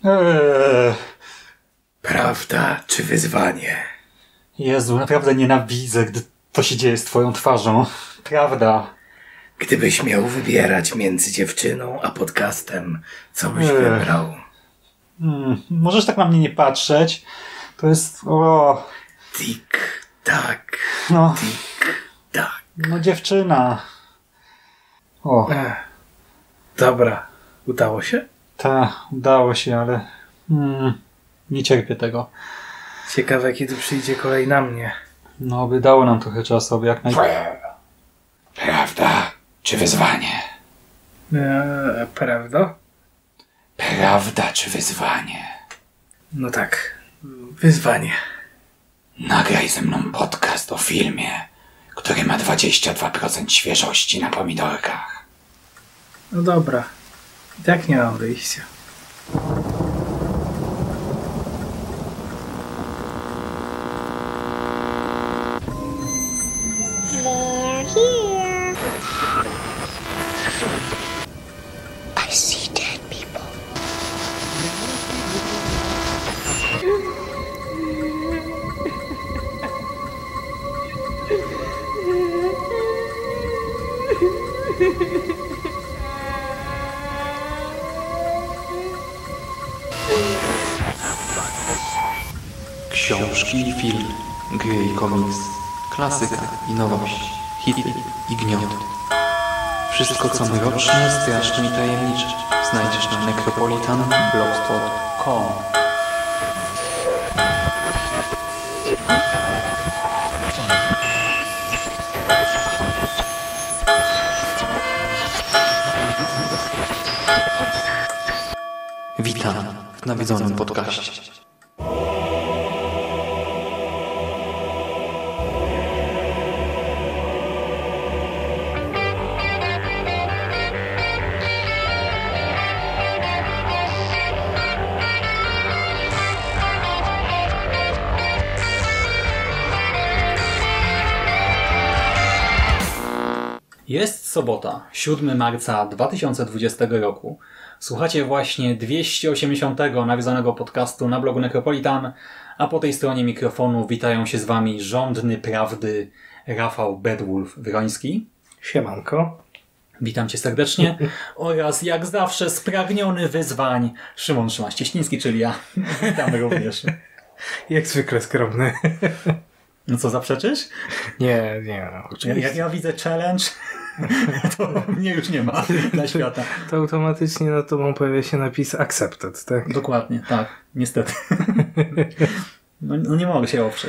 Prawda czy wyzwanie? Jezu, naprawdę nienawidzę, gdy to się dzieje z twoją twarzą. Prawda. Gdybyś miał wybierać między dziewczyną a podcastem, co byś wybrał? Możesz tak na mnie nie patrzeć. To jest... Tik-tak. No. Tik-tak. No dziewczyna. Dobra. Udało się? Tak, udało się, ale... nie cierpię tego. Ciekawe, kiedy przyjdzie kolej na mnie. No, by dało nam trochę czasu, aby jak Prawda czy wyzwanie? Prawda? Prawda czy wyzwanie? No tak. Wyzwanie. Nagraj ze mną podcast o filmie, który ma 22% świeżości na pomidorkach. No dobra. I tak nie mam wyjścia. They're here. I see dead people. Książki i film, gry i komiks, klasyka i nowość, hity i gniot. Wszystko co mroczne, straszne i tajemnicze znajdziesz na necropolitanblogspot.com. Witam w nawiedzonym podcaście. Jest sobota, 7 marca 2020 roku. Słuchacie właśnie 280. nawiązanego podcastu na blogu Necropolitan, a po tej stronie mikrofonu witają się z wami żądny prawdy Rafał Bedwulf-Wroński. Siemanko. Witam cię serdecznie. Oraz jak zawsze spragniony wyzwań Szymon Szymaś-Cieśliński, czyli ja. Witam również. Jak zwykle skromny. No co, zaprzeczysz? Nie, oczywiście. Jak ja widzę challenge, to mnie już nie ma dla świata. To automatycznie nad tobą pojawia się napis accepted, tak? Dokładnie, tak. Niestety. No nie mogę się oprzeć.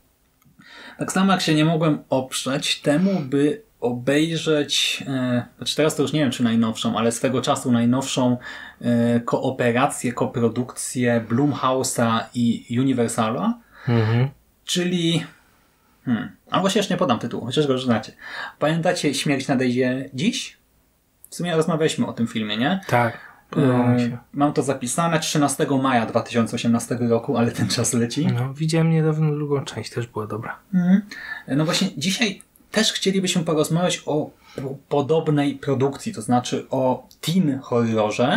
Tak samo jak się nie mogłem oprzeć temu, by obejrzeć, znaczy teraz to już nie wiem czy najnowszą, ale swego czasu najnowszą kooperację, koprodukcję Blumhouse'a i Universala, czyli albo się jeszcze nie podam tytułu, chociaż go już znacie. Pamiętacie Śmierć nadejdzie dziś? W sumie rozmawialiśmy o tym filmie, nie? Tak. Podobało mi się. Mam to zapisane 13 maja 2018 roku, ale ten czas leci. No, widziałem niedawno drugą część, też była dobra. No właśnie dzisiaj też chcielibyśmy porozmawiać o podobnej produkcji, to znaczy o teen horrorze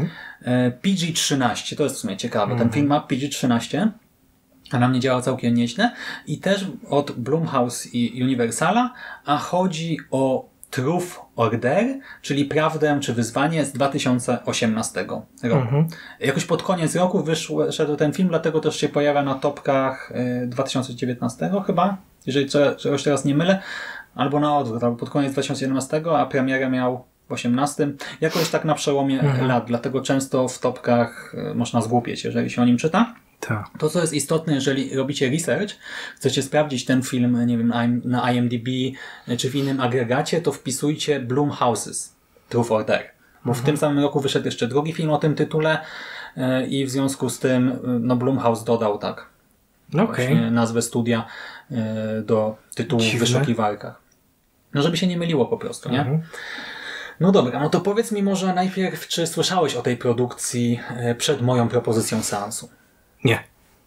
PG-13. To jest w sumie ciekawe. Ten film ma PG-13, a na mnie działa całkiem nieźle. I też od Blumhouse i Universala, a chodzi o Truth or Dare, czyli Prawdę czy Wyzwanie z 2018 roku. Jakoś pod koniec roku wyszedł ten film, dlatego też się pojawia na topkach 2019 chyba, jeżeli czegoś teraz nie mylę, albo na odwrót, albo pod koniec 2017, a premierę miał w 2018. Jakoś tak na przełomie lat, dlatego często w topkach można zgłupieć, jeżeli się o nim czyta. Tak. To, co jest istotne, jeżeli robicie research, chcecie sprawdzić ten film, nie wiem, na IMDb czy w innym agregacie, to wpisujcie Blumhouse's Truth or Dare. Bo w tym samym roku wyszedł jeszcze drugi film o tym tytule i w związku z tym Blumhouse dodał właśnie nazwę studia do tytułu w wyszukiwarkach. No, żeby się nie myliło po prostu, nie? No dobra, no to powiedz mi może najpierw, czy słyszałeś o tej produkcji przed moją propozycją seansu? Nie.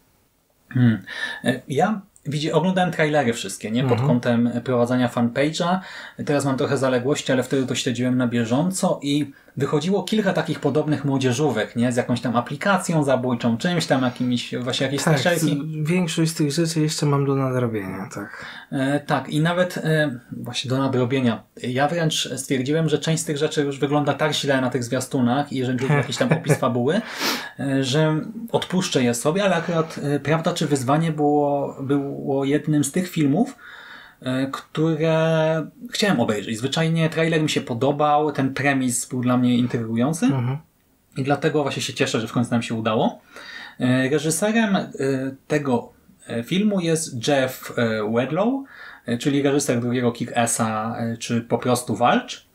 Ja oglądałem trailery wszystkie, nie? Pod kątem prowadzenia fanpage'a. Teraz mam trochę zaległości, ale wtedy to śledziłem na bieżąco i wychodziło kilka takich podobnych młodzieżówek, nie? Z jakąś tam aplikacją zabójczą, czymś tam, właśnie jakieś Tak, strzelki. większość z tych rzeczy jeszcze mam do nadrobienia, tak. Tak, i nawet właśnie do nadrobienia. Ja wręcz stwierdziłem, że część z tych rzeczy już wygląda tak źle na tych zwiastunach i jeżeli chodzi o jakiś tam opis fabuły, że odpuszczę je sobie, ale akurat Prawda czy Wyzwanie było jednym z tych filmów, które chciałem obejrzeć. Zwyczajnie trailer mi się podobał, ten premis był dla mnie intrygujący i dlatego właśnie się cieszę, że w końcu nam się udało. Reżyserem tego filmu jest Jeff Wedlow, czyli reżyser drugiego Kick-Assa, czy po prostu Walcz.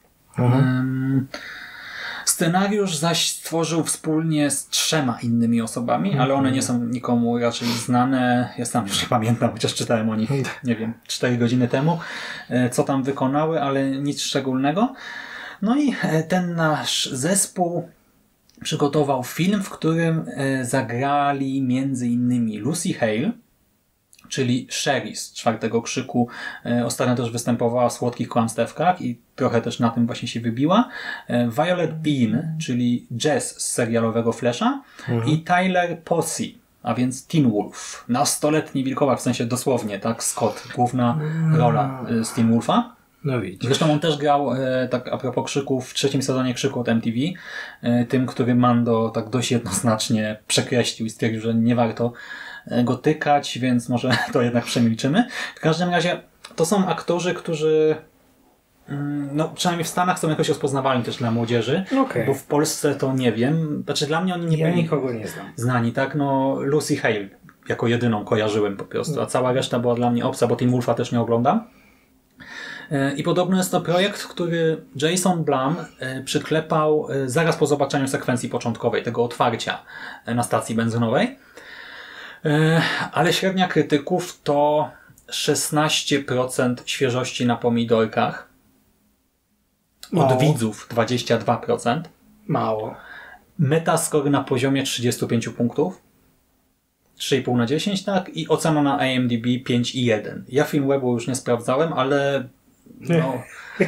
Scenariusz zaś stworzył wspólnie z 3 innymi osobami, ale one nie są nikomu raczej znane. Ja sam już nie pamiętam, chociaż czytałem o nich, nie wiem, 4 godziny temu, co tam wykonały, ale nic szczególnego. No i ten nasz zespół przygotował film, w którym zagrali między innymi Lucy Hale, czyli Sherry z 4. Krzyku. Ostatnio też występowała w Słodkich Kłamstewkach i trochę też na tym właśnie się wybiła. Violet Bean, czyli Jess z serialowego Flasha i Tyler Posey, a więc Teen Wolf. Nastoletni wilkołak, w sensie dosłownie, tak? Scott, główna rola z Teen Wolfa. No widzisz. Zresztą on też grał, tak a propos Krzyków, w 3. sezonie Krzyku od MTV, tym, który Mando tak dość jednoznacznie przekreślił i stwierdził, że nie warto go tykać, więc może to jednak przemilczymy. W każdym razie to są aktorzy, którzy no, przynajmniej w Stanach są jakoś rozpoznawalni też dla młodzieży, bo w Polsce to nie wiem. Znaczy dla mnie oni nie byli nikogo nie znam. znani, tak? No Lucy Hale jako jedyną kojarzyłem po prostu, a cała reszta była dla mnie obca, bo Teen Wolfa też nie oglądam. I podobno jest to projekt, który Jason Blum przyklepał zaraz po zobaczeniu sekwencji początkowej, tego otwarcia na stacji benzynowej. Ale średnia krytyków to 16% świeżości na pomidorkach. Od widzów 22%. Mało. Metascore na poziomie 35 punktów. 3,5 na 10, tak? I ocena na IMDb 5,1. Ja Filmwebu już nie sprawdzałem, ale no...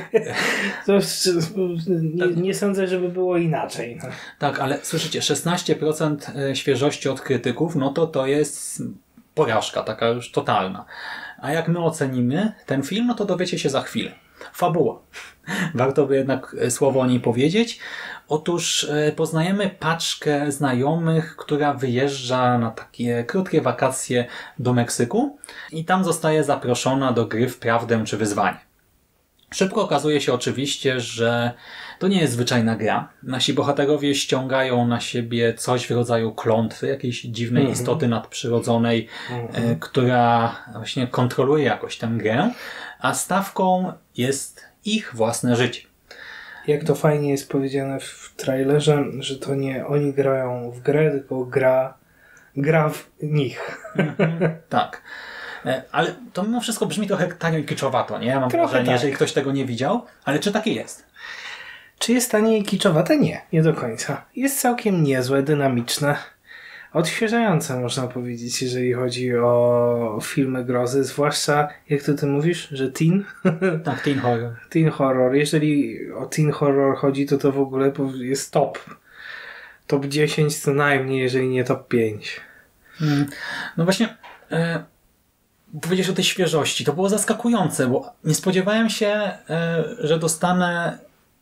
nie sądzę, żeby było inaczej. No. Tak, ale słyszycie, 16% świeżości od krytyków, no to jest porażka, taka już totalna. A jak my ocenimy ten film, no to dowiecie się za chwilę. Fabuła. Warto by jednak słowo o niej powiedzieć. Otóż poznajemy paczkę znajomych, która wyjeżdża na takie krótkie wakacje do Meksyku i tam zostaje zaproszona do gry w Prawdę czy Wyzwanie. Szybko okazuje się oczywiście, że to nie jest zwyczajna gra. Nasi bohaterowie ściągają na siebie coś w rodzaju klątwy, jakiejś dziwnej istoty nadprzyrodzonej, która właśnie kontroluje jakoś tę grę, a stawką jest ich własne życie. Jak to fajnie jest powiedziane w trailerze, że to nie oni grają w grę, tylko gra w nich. Tak. Ale to mimo wszystko brzmi trochę tanio i kiczowato, nie? Ja mam Trochę wrażenie, tak. jeżeli ktoś tego nie widział, ale czy takie jest? Czy jest tanie i kiczowate? Nie do końca. Jest całkiem niezłe, dynamiczne, odświeżające można powiedzieć, jeżeli chodzi o filmy grozy, zwłaszcza, jak ty mówisz, że teen? Tak, teen horror. Teen horror. Jeżeli o teen horror chodzi, to w ogóle jest top. Top 10 co najmniej, jeżeli nie top 5. No właśnie... powiedzieć o tej świeżości. To było zaskakujące, bo nie spodziewałem się, że dostanę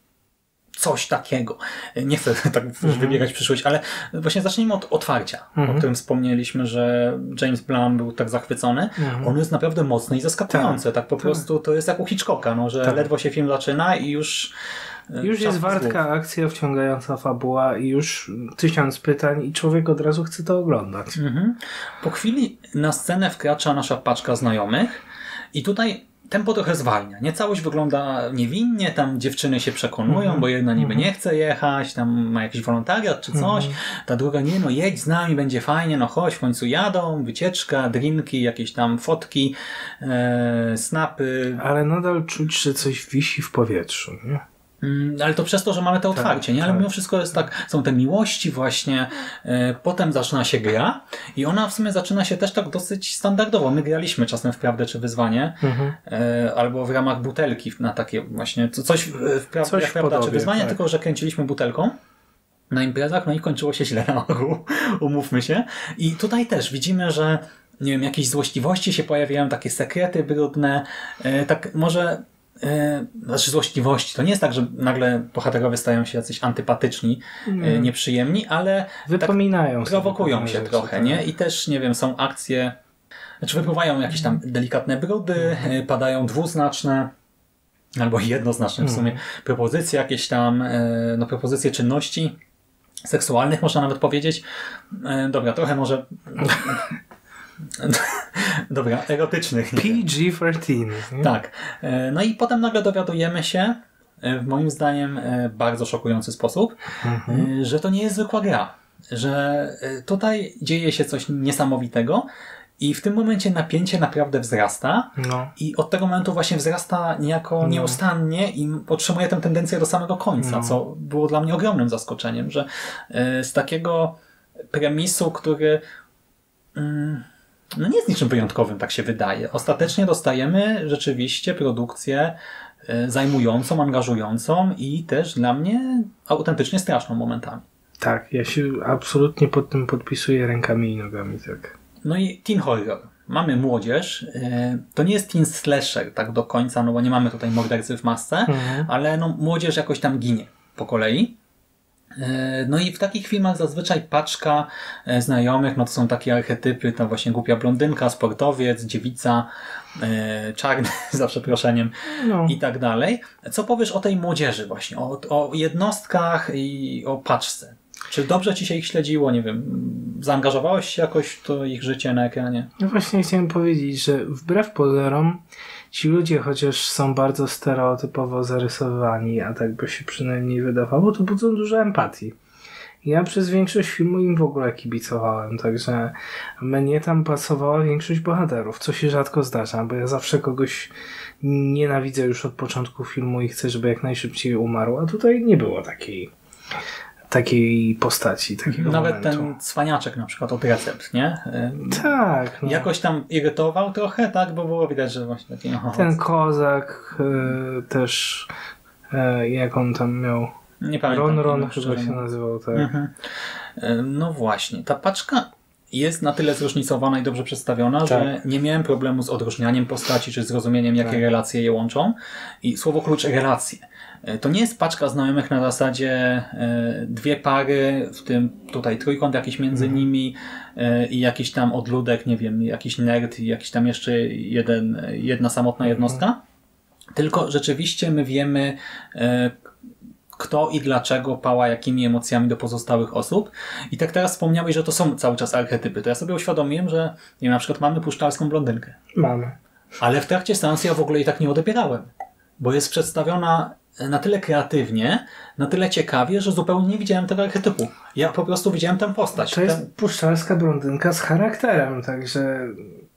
coś takiego. Nie chcę tak wybierać przyszłość, ale właśnie zacznijmy od otwarcia, o którym wspomnieliśmy, że James Blum był tak zachwycony. On jest naprawdę mocny i zaskakujący. Tak po prostu to jest jak u Hitchcocka, no, że ledwo się film zaczyna i już jest wartka akcja, wciągająca fabuła i już 1000 pytań i człowiek od razu chce to oglądać. Po chwili na scenę wkracza nasza paczka znajomych i tutaj tempo trochę zwalnia. Nie całość wygląda niewinnie, tam dziewczyny się przekonują, bo jedna niby nie chce jechać, tam ma jakiś wolontariat czy coś, ta druga nie, no jedź z nami, będzie fajnie, no chodź, w końcu jadą, wycieczka, drinki, jakieś tam fotki, snapy. Ale nadal czuć, że coś wisi w powietrzu, nie? Ale to przez to, że mamy to otwarcie, nie? Ale mimo wszystko jest tak, są te miłości właśnie, potem zaczyna się gra i ona w sumie zaczyna się też tak dosyć standardowo. My graliśmy czasem w Prawdę czy Wyzwanie, albo w ramach butelki na takie właśnie, coś w Prawda czy Wyzwanie, tak. Tylko że kręciliśmy butelką na imprezach, no i kończyło się źle na ogół, umówmy się. I tutaj też widzimy, że nie wiem, jakieś złośliwości się pojawiają, takie sekrety brudne, tak może znaczy złośliwości. To nie jest tak, że nagle bohaterowie stają się jacyś antypatyczni, nieprzyjemni, ale wypominają tak prowokują się trochę, nie? I też, nie wiem, są akcje, znaczy wypływają jakieś tam delikatne brudy, padają dwuznaczne albo jednoznaczne w sumie propozycje, jakieś tam propozycje czynności seksualnych, można nawet powiedzieć. Dobra, trochę może dobra, erotycznych. PG-13. Nie? Tak. No i potem nagle dowiadujemy się, w moim zdaniem bardzo szokujący sposób, że to nie jest zwykła gra. Że tutaj dzieje się coś niesamowitego i w tym momencie napięcie naprawdę wzrasta i od tego momentu właśnie wzrasta niejako nieustannie i podtrzymuje tę tendencję do samego końca, co było dla mnie ogromnym zaskoczeniem, że z takiego premisu, który nie jest niczym wyjątkowym, tak się wydaje. Ostatecznie dostajemy rzeczywiście produkcję zajmującą, angażującą i też dla mnie autentycznie straszną momentami. Tak, ja się absolutnie pod tym podpisuję rękami i nogami, tak. No i teen horror. Mamy młodzież. To nie jest teen slasher tak do końca, no bo nie mamy tutaj mordercy w masce, ale no młodzież jakoś tam ginie po kolei. No i w takich filmach zazwyczaj paczka znajomych, no to są takie archetypy, ta właśnie głupia blondynka, sportowiec, dziewica, czarny, za przeproszeniem i tak dalej. Co powiesz o tej młodzieży właśnie, o jednostkach i o paczce? Czy dobrze ci się ich śledziło? Nie wiem, zaangażowałeś się jakoś w to ich życie na ekranie? No właśnie chciałem powiedzieć, że wbrew pozorom ci ludzie, chociaż są bardzo stereotypowo zarysowani, a tak by się przynajmniej wydawało, to budzą dużo empatii. Ja przez większość filmu im w ogóle kibicowałem, także mnie tam pasowała większość bohaterów, co się rzadko zdarza, bo ja zawsze kogoś nienawidzę już od początku filmu i chcę, żeby jak najszybciej umarł, a tutaj nie było takiej postaci, takiego nawet momentu. ten cwaniaczek na przykład od Recept, nie? Tak. No. Jakoś tam irytował trochę, tak? Bo było widać, że właśnie taki... Ten kozak też jak on tam miał... Nie pamiętam. Ron chyba się nazywał, tak. No właśnie. Ta paczka jest na tyle zróżnicowana i dobrze przedstawiona, że nie miałem problemu z odróżnianiem postaci, czy zrozumieniem, jakie relacje je łączą. I słowo klucz relacje. To nie jest paczka znajomych na zasadzie dwie pary, w tym tutaj trójkąt jakiś między nimi i jakiś tam odludek, nie wiem, jakiś nerd i jakiś tam jeszcze jedna samotna jednostka. Tylko rzeczywiście my wiemy, kto i dlaczego pała jakimi emocjami do pozostałych osób. I tak teraz wspomniałeś, że to są cały czas archetypy. To ja sobie uświadomiłem, że nie wiem, na przykład mamy puszczarską blondynkę. Mamy. Ale w trakcie seansu ja w ogóle jej tak nie odebierałem. Bo jest przedstawiona na tyle kreatywnie, na tyle ciekawie, że zupełnie nie widziałem tego archetypu. Ja po prostu widziałem tę postać. To jest puszczalska blondynka z charakterem, także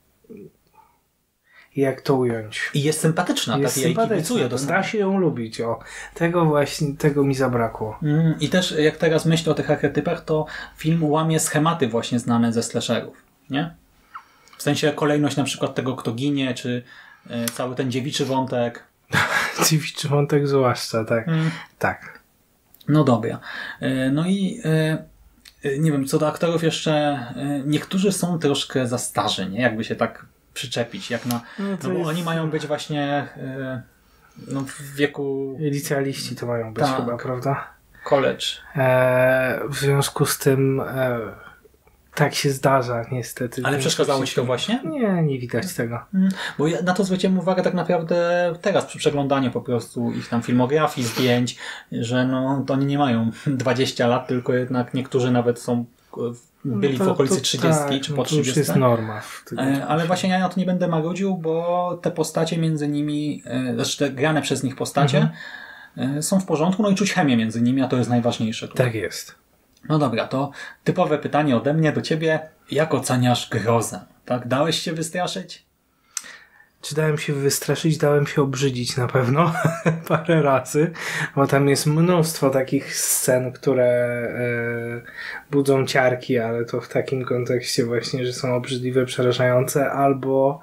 jak to ująć? I jest sympatyczna, jest tak, ja jej kibicuję. Da się ją lubić, tego mi zabrakło. I też jak teraz myślę o tych archetypach, to film łamie schematy właśnie znane ze slasherów, nie? W sensie kolejność na przykład tego, kto ginie, czy cały ten dziewiczy wątek. Dziewiczy wątek zwłaszcza, tak. Tak. No dobra. No i nie wiem, co do aktorów jeszcze, niektórzy są troszkę za starzy, nie? Jakby się tak przyczepić, jak na... No bo oni mają być właśnie w wieku... Licealiści to mają być chyba, prawda? College. W związku z tym tak się zdarza niestety. Ale przeszkadzało ci to właśnie? Nie widać tego. Bo ja na to zwróciłem uwagę tak naprawdę teraz przy przeglądaniu po prostu ich tam filmografii, zdjęć, że to oni nie mają 20 lat, tylko jednak niektórzy nawet są byli w okolicy 30 czy po 30. To już jest norma. Ale właśnie ja na to nie będę marudził, bo te postacie między nimi, znaczy te grane przez nich postacie są w porządku, no i czuć chemię między nimi, a to jest najważniejsze. Tutaj. Tak jest. No dobra, to typowe pytanie ode mnie do ciebie. Jak oceniasz grozę? Tak? Dałeś się wystraszyć? Czy dałem się wystraszyć? Dałem się obrzydzić na pewno parę razy, bo tam jest mnóstwo takich scen, które budzą ciarki, ale to w takim kontekście właśnie, że są obrzydliwe, przerażające, albo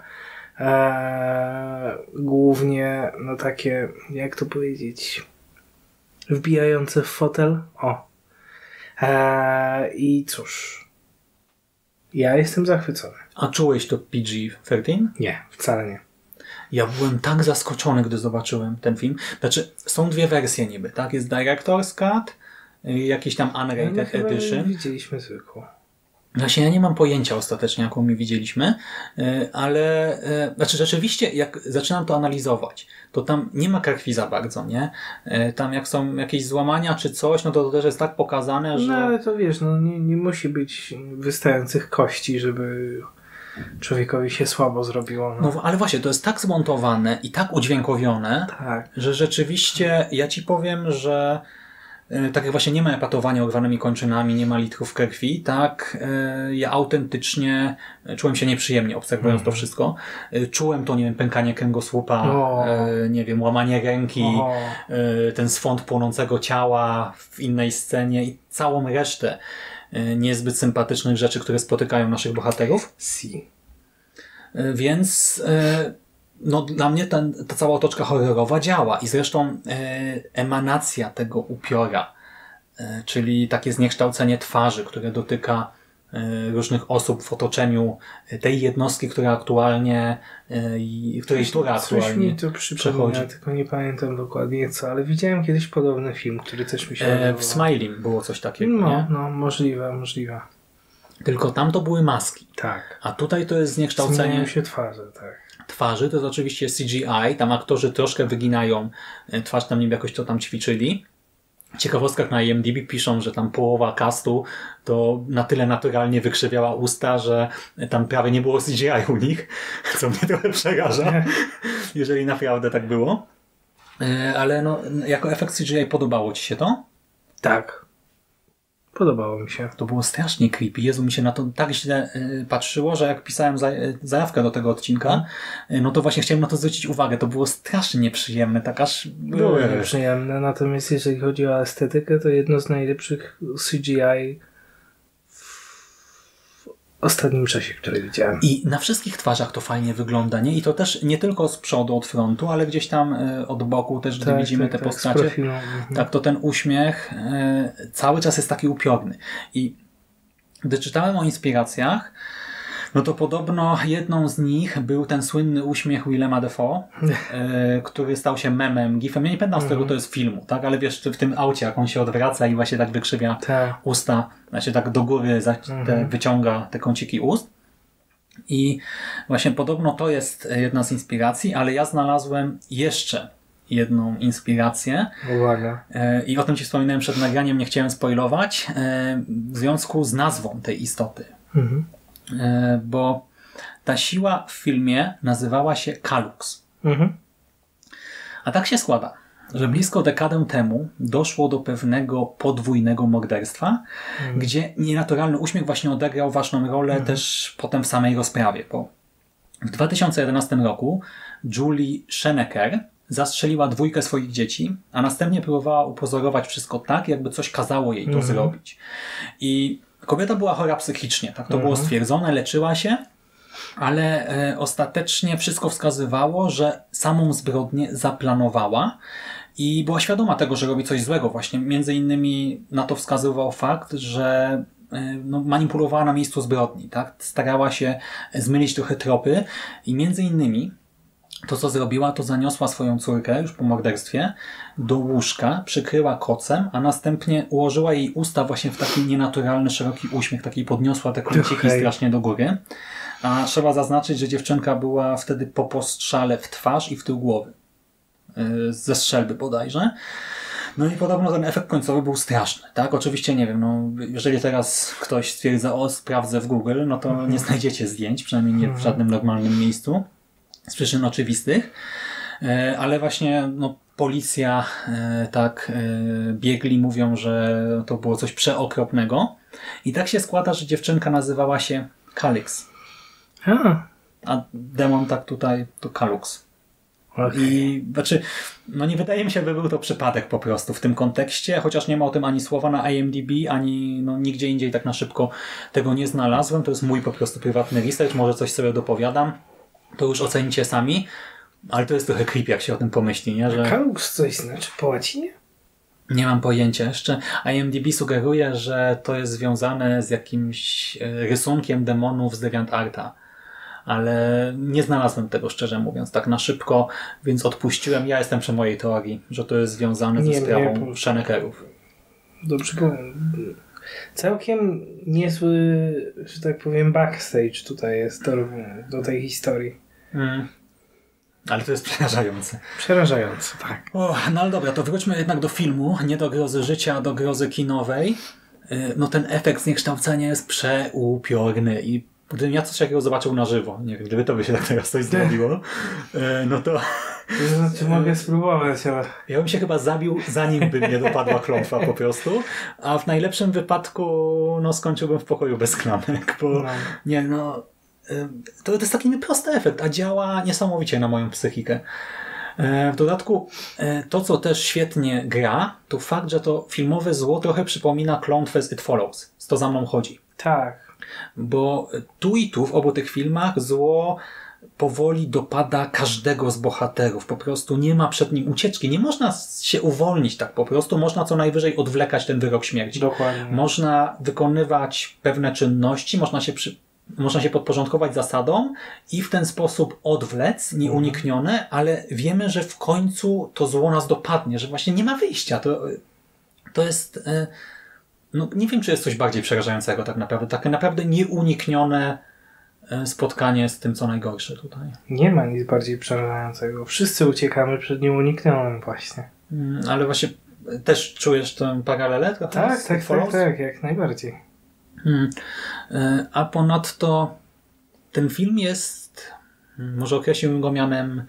głównie no takie, jak to powiedzieć, wbijające w fotel. I cóż, ja jestem zachwycony. A czułeś to PG-13? Nie, wcale nie. Ja byłem tak zaskoczony, gdy zobaczyłem ten film. Znaczy, są dwie wersje niby, tak? Jest Director's Cut, jakiś tam Unrated Edition. Widzieliśmy zwykłą. Właśnie ja nie mam pojęcia ostatecznie, jaką my widzieliśmy, ale znaczy rzeczywiście, jak zaczynam to analizować, to tam nie ma krwi za bardzo, nie? Tam jak są jakieś złamania czy coś, no to też jest tak pokazane, że... No ale to wiesz, no nie musi być wystających kości, żeby człowiekowi się słabo zrobiło. No ale właśnie, to jest tak zmontowane i tak udźwiękowione, Tak. że rzeczywiście ja ci powiem, że tak jak właśnie nie ma epatowania orwanymi kończynami, nie ma litrów krwi, tak ja autentycznie czułem się nieprzyjemnie obserwując to wszystko. Czułem to, nie wiem, pękanie kręgosłupa, nie wiem, łamanie ręki, ten swąd płonącego ciała w innej scenie i całą resztę niezbyt sympatycznych rzeczy, które spotykają naszych bohaterów. Więc no, dla mnie ta cała otoczka horrorowa działa i zresztą emanacja tego upiora, czyli takie zniekształcenie twarzy, które dotyka różnych osób w otoczeniu tej jednostki, która aktualnie Coś mi to przypomina, tylko nie pamiętam dokładnie co, ale widziałem kiedyś podobny film, który też mi się w Smiling było coś takiego, nie? No, możliwe. Tylko tam to były maski. Tak. A tutaj to jest zniekształcenie... Zmieniają się twarze, tak. Twarzy, to jest oczywiście CGI, tam aktorzy troszkę wyginają twarz, tam niby jakoś to tam ćwiczyli. W ciekawostkach na IMDb piszą, że tam połowa castu to na tyle naturalnie wykrzywiała usta, że tam prawie nie było CGI u nich, co mnie trochę przeraża, jeżeli naprawdę tak było. Ale no, jako efekt CGI podobało ci się to? Tak. Podobało mi się. To było strasznie creepy. Jezu, mi się na to tak źle patrzyło, że jak pisałem zajawkę do tego odcinka, no to właśnie chciałem na to zwrócić uwagę. To było strasznie nieprzyjemne. Tak aż... Było nieprzyjemne, natomiast jeżeli chodzi o estetykę, to jedno z najlepszych CGI w ostatnim czasie, które widziałem. I na wszystkich twarzach to fajnie wygląda, nie? I to też nie tylko z przodu, od frontu, ale gdzieś tam od boku też, gdy widzimy te postacie. Tak, to ten uśmiech cały czas jest taki upiorny. I gdy czytałem o inspiracjach, no to podobno jedną z nich był ten słynny uśmiech Willema Dafoe, który stał się memem, gifem. Ja nie pamiętam z którego to jest filmu, tak? Ale wiesz, w tym aucie, jak on się odwraca i właśnie tak wykrzywia usta, właśnie tak do góry wyciąga te kąciki ust. I właśnie podobno to jest jedna z inspiracji, ale ja znalazłem jeszcze jedną inspirację. Uwaga. I o tym ci wspominałem przed nagraniem, nie chciałem spoilować, w związku z nazwą tej istoty. Bo ta siła w filmie nazywała się Kallux. A tak się składa, że blisko dekadę temu doszło do pewnego podwójnego morderstwa, gdzie nienaturalny uśmiech właśnie odegrał ważną rolę też potem w samej rozprawie. Bo w 2011 roku Julie Schenecker zastrzeliła 2 swoich dzieci, a następnie próbowała upozorować wszystko tak, jakby coś kazało jej to zrobić. I kobieta była chora psychicznie, tak to było stwierdzone, leczyła się, ale ostatecznie wszystko wskazywało, że samą zbrodnię zaplanowała i była świadoma tego, że robi coś złego. Właśnie między innymi na to wskazywał fakt, że manipulowała na miejscu zbrodni, tak? Starała się zmylić trochę tropy i między innymi to, co zrobiła, to zaniosła swoją córkę już po morderstwie do łóżka, przykryła kocem, a następnie ułożyła jej usta właśnie w taki nienaturalny, szeroki uśmiech, taki podniosła te kąciki strasznie do góry. A trzeba zaznaczyć, że dziewczynka była wtedy po postrzale w twarz i w tył głowy. Ze strzelby bodajże. No i podobno ten efekt końcowy był straszny, tak? Oczywiście nie wiem, no jeżeli teraz ktoś stwierdza, sprawdzę w Google, no to nie znajdziecie zdjęć, przynajmniej nie w żadnym normalnym miejscu. Z przyczyn oczywistych, ale właśnie policja, biegli mówią, że to było coś przeokropnego i tak się składa, że dziewczynka nazywała się Kallix. a demon tak tutaj to Kalux. Okay. I znaczy, no nie wydaje mi się, by był to przypadek po prostu w tym kontekście, chociaż nie ma o tym ani słowa na IMDb, ani no, nigdzie indziej tak na szybko tego nie znalazłem. To jest mój po prostu prywatny research, może coś sobie dopowiadam. To już ocenicie sami, ale to jest trochę creepy, jak się o tym pomyśli, nie? Że... Kalux coś znaczy po łacinie? Nie mam pojęcia jeszcze. IMDb sugeruje, że to jest związane z jakimś rysunkiem demonów z DeviantArta. Ale nie znalazłem tego, szczerze mówiąc, tak na szybko, więc odpuściłem. Ja jestem przy mojej teorii, że to jest związane ze sprawą Shannekerów. Dobrze powiem. Całkiem niezły, że tak powiem, backstage tutaj jest do tej historii. Ale to jest przerażające. Przerażające, tak. No ale dobra, to wróćmy jednak do filmu, nie do grozy życia, a do grozy kinowej. No ten efekt zniekształcenia jest przeupiorny i gdybym ja coś takiego zobaczył na żywo, nie wiem, gdyby to by się tak teraz coś zrobiło, no to... Znaczy mogę spróbować, ale... Ja bym się chyba zabił, zanim by mnie dopadła klątwa po prostu, a w najlepszym wypadku no skończyłbym w pokoju bez klamek, bo to jest taki prosty efekt, a działa niesamowicie na moją psychikę. W dodatku to, co też świetnie gra, to fakt, że to filmowe zło trochę przypomina klątwę z It Follows. To za mną chodzi. Tak. Bo tu i tu w obu tych filmach zło powoli dopada każdego z bohaterów. Po prostu nie ma przed nim ucieczki. Nie można się uwolnić tak po prostu. Można co najwyżej odwlekać ten wyrok śmierci. Dokładnie. Można wykonywać pewne czynności, można się podporządkować zasadom i w ten sposób odwlec, nieuniknione, ale wiemy, że w końcu to zło nas dopadnie, że właśnie nie ma wyjścia. To jest... No, nie wiem, czy jest coś bardziej przerażającego tak naprawdę. Takie naprawdę nieuniknione spotkanie z tym, co najgorsze tutaj. Nie ma nic bardziej przerażającego. Wszyscy uciekamy przed nieuniknionym właśnie. Ale właśnie też czujesz tę paralelę? Tak, jak najbardziej. A ponadto ten film jest, może określiłbym go mianem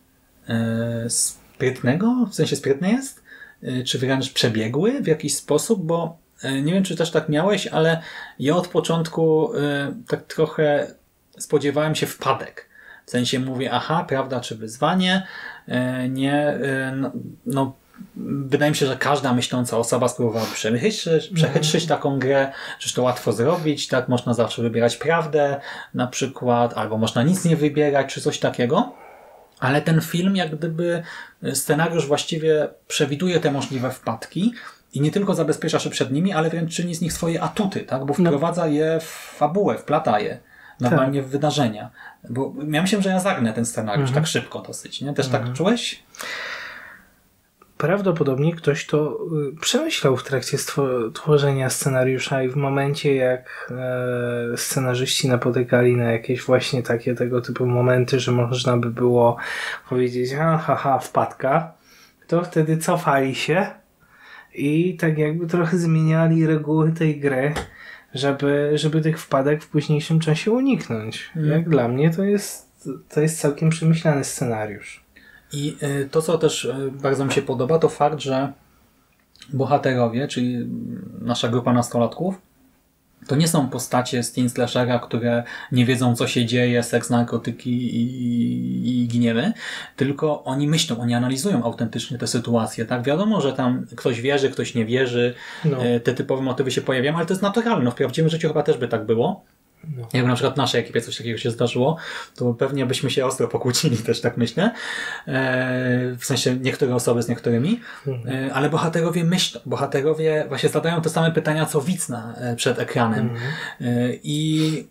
sprytnego, w sensie sprytny jest, czy wręcz przebiegły w jakiś sposób, bo nie wiem, czy też tak miałeś, ale ja od początku tak trochę spodziewałem się wpadek. W sensie mówię, prawda, czy wyzwanie? Nie, wydaje mi się, że każda myśląca osoba spróbowała przechytrzyć taką grę, że to łatwo zrobić, tak, można zawsze wybierać prawdę na przykład, albo można nic nie wybierać, czy coś takiego. Ale ten film, jak gdyby scenariusz właściwie przewiduje te możliwe wpadki i nie tylko zabezpiecza się przed nimi, ale wręcz czyni z nich swoje atuty, tak? Bo wprowadza je w fabułę, wplata je normalnie w wydarzenia. Bo miałem się, że ja zagnę ten scenariusz tak szybko dosyć, nie? Też tak czułeś? Prawdopodobnie ktoś to przemyślał w trakcie tworzenia scenariusza i w momencie, jak scenarzyści napotykali na jakieś właśnie takie tego typu momenty, że można by było powiedzieć wpadka, to wtedy cofali się i tak jakby trochę zmieniali reguły tej gry, żeby tych wpadek w późniejszym czasie uniknąć. Jak dla mnie to jest całkiem przemyślany scenariusz. I to, co też bardzo mi się podoba, to fakt, że bohaterowie, czyli nasza grupa nastolatków, to nie są postacie z teen slashera, które nie wiedzą, co się dzieje, seks, narkotyki i giniemy, tylko oni myślą, oni analizują autentycznie te sytuacje. Tak, wiadomo, że tam ktoś wierzy, ktoś nie wierzy, te typowe motywy się pojawiają, ale to jest naturalne. W prawdziwym życiu chyba też by tak było. Jakby na przykład w naszej ekipie coś takiego się zdarzyło, to pewnie byśmy się ostro pokłócili, też tak myślę. W sensie niektóre osoby z niektórymi. Ale bohaterowie myślą. Bohaterowie właśnie zadają te same pytania, co widz przed ekranem. I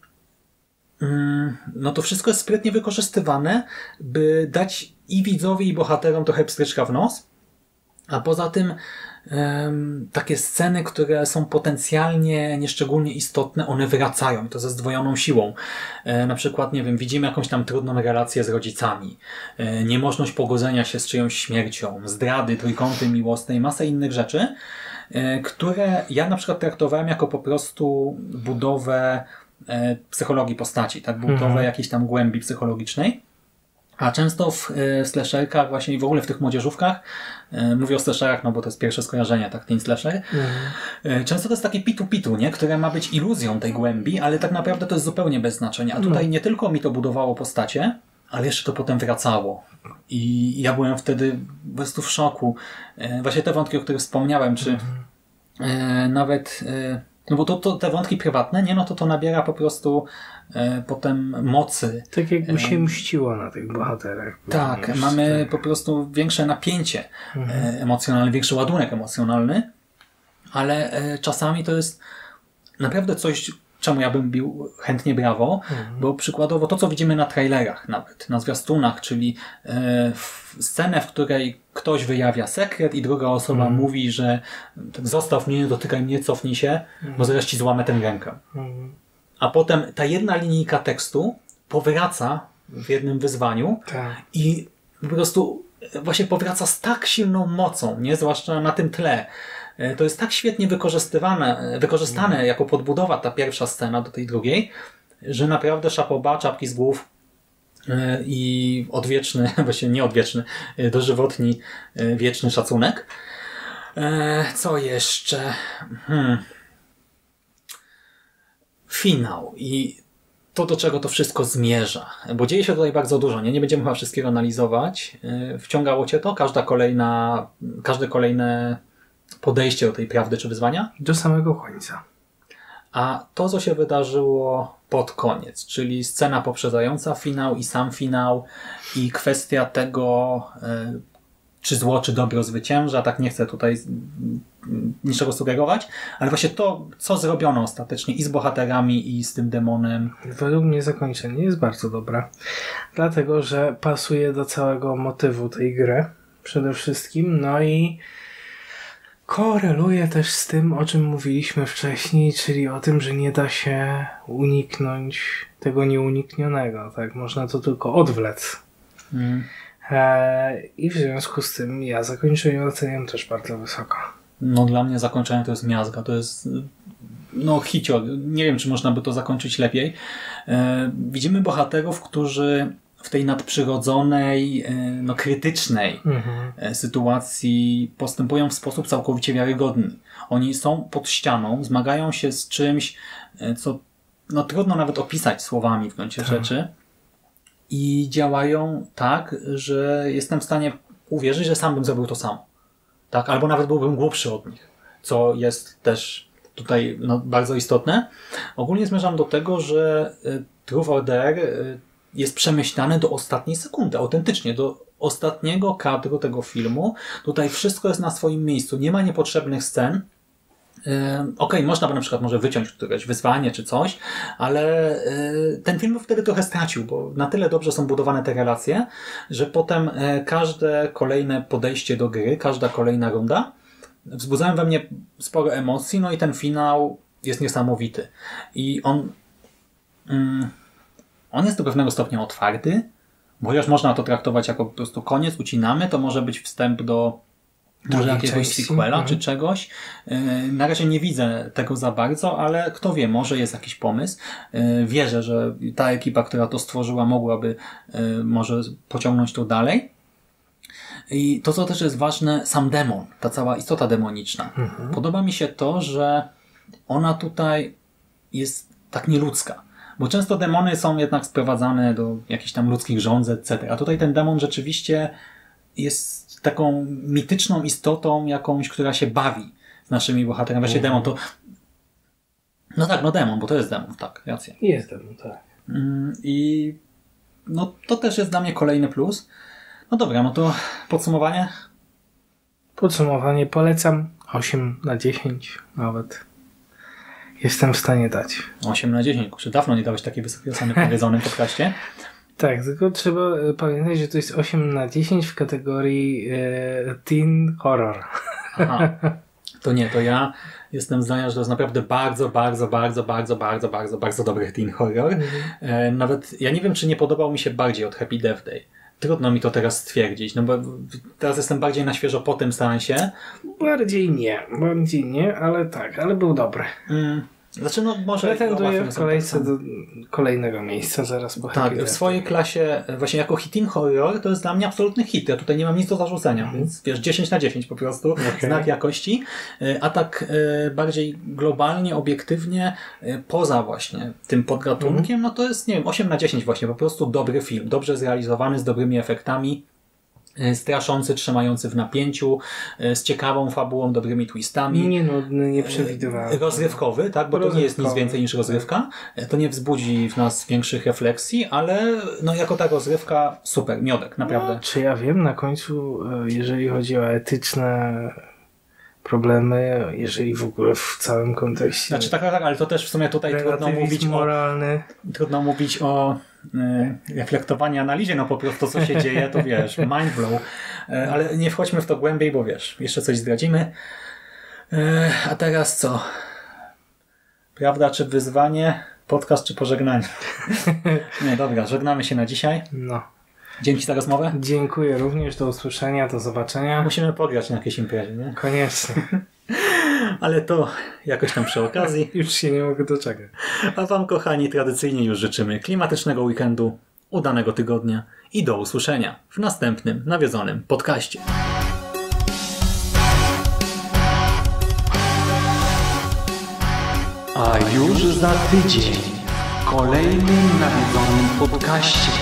no to wszystko jest sprytnie wykorzystywane, by dać i widzowi, i bohaterom trochę pstryczka w nos. A poza tym takie sceny, które są potencjalnie nieszczególnie istotne, one wracają i to ze zdwojoną siłą. Na przykład, nie wiem, widzimy jakąś tam trudną relację z rodzicami, niemożność pogodzenia się z czyjąś śmiercią, zdrady, trójkąty miłosne i masę innych rzeczy, które ja na przykład traktowałem jako po prostu budowę psychologii postaci, tak, budowę jakiejś tam głębi psychologicznej. A często w slasherkach właśnie i w ogóle w tych młodzieżówkach, mówię o slasherach, no bo to jest pierwsze skojarzenie, tak, teen slasher, często to jest takie pitu-pitu, nie? Które ma być iluzją tej głębi, ale tak naprawdę to jest zupełnie bez znaczenia. A tutaj nie tylko mi to budowało postacie, ale jeszcze to potem wracało. I ja byłem wtedy po prostu w szoku. Właśnie te wątki, o których wspomniałem, czy nawet... No bo to te wątki prywatne, nie? No to nabiera po prostu potem mocy. Tak jakby się mściło na tych bohaterach. Tak, mamy po prostu większe napięcie emocjonalne, większy ładunek emocjonalny, ale czasami to jest naprawdę coś, czemu ja bym bił chętnie brawo, bo przykładowo to, co widzimy na trailerach nawet, na zwiastunach, czyli scenę, w której ktoś wyjawia sekret i druga osoba mówi, że zostaw mnie, nie dotykaj mnie, cofnij się, bo zaraz ci złamę tę rękę. A potem ta jedna linijka tekstu powraca w jednym wyzwaniu i po prostu właśnie powraca z tak silną mocą, nie? Zwłaszcza na tym tle. To jest tak świetnie wykorzystane jako podbudowa ta pierwsza scena do tej drugiej, że naprawdę szapoba, czapki z głów i odwieczny, właśnie nie odwieczny, dożywotni, wieczny szacunek. Co jeszcze? Finał i to, do czego to wszystko zmierza. Bo dzieje się tutaj bardzo dużo. Nie będziemy chyba wszystkiego analizować. Wciągało cię to? Każde kolejne podejście do tej prawdy czy wyzwania? Do samego końca. A to, co się wydarzyło pod koniec, czyli scena poprzedzająca finał i sam finał i kwestia tego, czy zło, czy dobro zwycięża. Tak nie chcę tutaj niczego sugerować, ale właśnie to, co zrobiono ostatecznie i z bohaterami, i z tym demonem. Według mnie zakończenie jest bardzo dobre. Dlatego, że pasuje do całego motywu tej gry przede wszystkim, no i koreluje też z tym, o czym mówiliśmy wcześniej, czyli o tym, że nie da się uniknąć tego nieuniknionego. Tak? Można to tylko odwlec. I w związku z tym ja zakończenie oceniam też bardzo wysoko. No dla mnie zakończenie to jest miazga. To jest hicior. Nie wiem, czy można by to zakończyć lepiej. Widzimy bohaterów, którzy w tej nadprzyrodzonej, krytycznej sytuacji postępują w sposób całkowicie wiarygodny. Oni są pod ścianą, zmagają się z czymś, co trudno nawet opisać słowami w gruncie rzeczy i działają tak, że jestem w stanie uwierzyć, że sam bym zrobił to samo. Tak? Albo nawet byłbym głupszy od nich, co jest też tutaj bardzo istotne. Ogólnie zmierzam do tego, że Truth or Dare jest przemyślane do ostatniej sekundy, autentycznie, do ostatniego kadru tego filmu. Tutaj wszystko jest na swoim miejscu, nie ma niepotrzebnych scen. Można by na przykład może wyciąć któreś wyzwanie czy coś, ale ten film wtedy trochę stracił, bo na tyle dobrze są budowane te relacje, że potem każde kolejne podejście do gry, każda kolejna runda wzbudzają we mnie sporo emocji, no i ten finał jest niesamowity. I on jest do pewnego stopnia otwarty, bo chociaż można to traktować jako po prostu koniec, ucinamy, to może być wstęp do może jakiegoś sequela czy czegoś. Na razie nie widzę tego za bardzo, ale kto wie, może jest jakiś pomysł. Wierzę, że ta ekipa, która to stworzyła, mogłaby może pociągnąć to dalej. I to, co też jest ważne, sam demon, ta cała istota demoniczna. Podoba mi się to, że ona tutaj jest tak nieludzka. Bo często demony są jednak sprowadzane do jakichś tam ludzkich rządzeń, etc. A tutaj ten demon rzeczywiście jest taką mityczną istotą jakąś, która się bawi z naszymi bohaterami. Właśnie demon to... demon, bo to jest demon, tak, racja. Jest demon, tak. I to też jest dla mnie kolejny plus. No dobra, to podsumowanie? Podsumowanie polecam 8/10 nawet. Jestem w stanie dać. 8/10. Kurczę, dawno nie dałeś takiej wysokiej oceny w nawiedzonym podcaście. Tak, tylko trzeba pamiętać, że to jest 8/10 w kategorii teen horror. Aha. To ja jestem zdania, że to jest naprawdę bardzo, bardzo, bardzo, bardzo, bardzo, bardzo, bardzo dobry teen horror. Nawet ja nie wiem, czy nie podobał mi się bardziej od Happy Death Day. Trudno mi to teraz stwierdzić, bo teraz jestem bardziej na świeżo po tym seansie. Bardziej nie, ale tak, ale był dobry. Znaczy, no może... Pretenduje w kolejce do kolejnego miejsca zaraz po Tak, w swojej klasie właśnie jako hit-in horror to jest dla mnie absolutny hit. Ja tutaj nie mam nic do zarzucenia, więc wiesz, 10/10 po prostu, znak jakości. A tak bardziej globalnie, obiektywnie, poza właśnie tym podgatunkiem, no to jest, nie wiem, 8/10 właśnie, po prostu dobry film, dobrze zrealizowany, z dobrymi efektami, straszący, trzymający w napięciu, z ciekawą fabułą, dobrymi twistami. Nie nudny, nieprzewidywalny. Rozrywkowy, tak? Bo to nie jest nic więcej niż rozrywka. To nie wzbudzi w nas większych refleksji, ale no jako ta rozrywka super, miodek, naprawdę. No, czy ja wiem na końcu, jeżeli chodzi o etyczne problemy, jeżeli w ogóle w całym kontekście. Znaczy tak, ale to też w sumie tutaj trudno mówić o reflektowaniu, analizie, no po prostu co się dzieje, to wiesz, mind blow. Ale nie wchodźmy w to głębiej, bo wiesz, jeszcze coś zdradzimy. A teraz co? Prawda czy wyzwanie? Podcast czy pożegnanie? Nie, dobra, żegnamy się na dzisiaj. No. Dzięki za rozmowę. Dziękuję również, do usłyszenia, do zobaczenia. Musimy pograć na jakiejś imprezie, nie? Koniecznie. Ale to jakoś tam przy okazji. Już się nie mogę doczekać. A wam, kochani, tradycyjnie już życzymy klimatycznego weekendu, udanego tygodnia i do usłyszenia w następnym nawiedzonym podcaście. A już za tydzień w kolejnym nawiedzonym podcaście.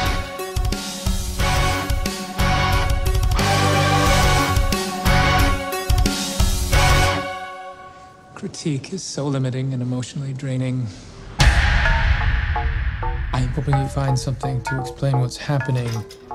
Critique is so limiting and emotionally draining. I'm hoping you find something to explain what's happening